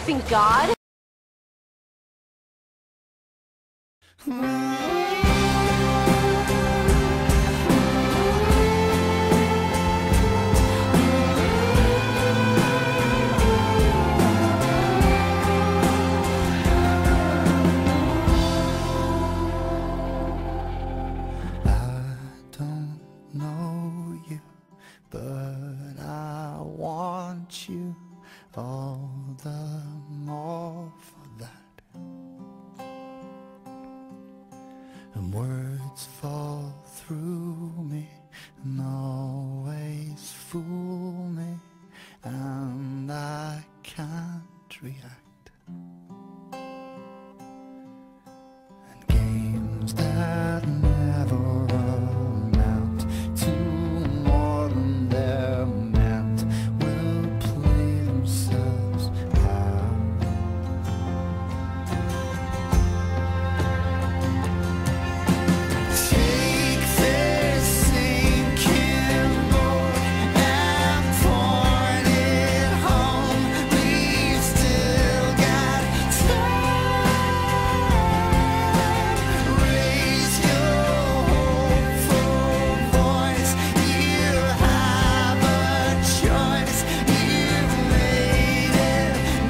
faith in God? But I want you all the more for that. And words fall through me and always fool me, and I can't react. And games that never amount to more than they're meant will play themselves out. Take this sinking boat and point it home. We've still got time. Raise your hopeful voice. You have a choice. You've made it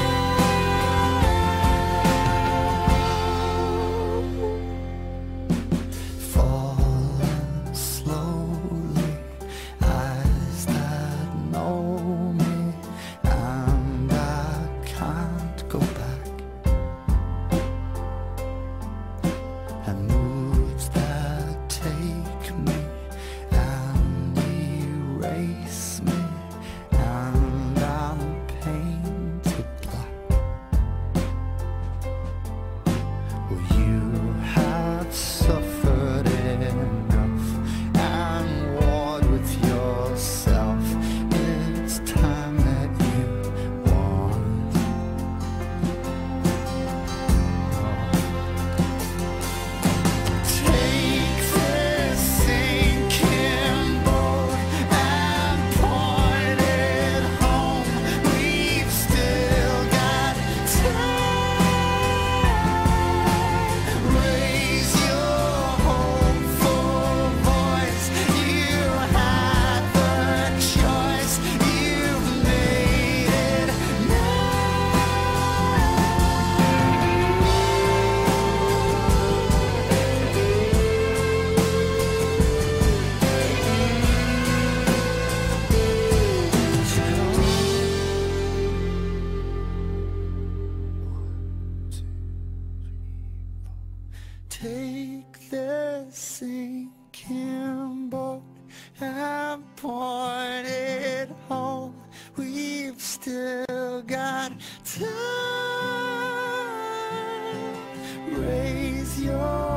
now. Falling slowly, eyes that know me, and I can't go back. And moves that take me and erase me, and I'm painted black. Well, you have suffered enough and warred with yourself. It's time that you won. Take this sinking boat and point it home. We've still got time. Raise your hopeful voice. You had the choice. You've made it Take this sinking boat and point it home. We've still got time. Raise your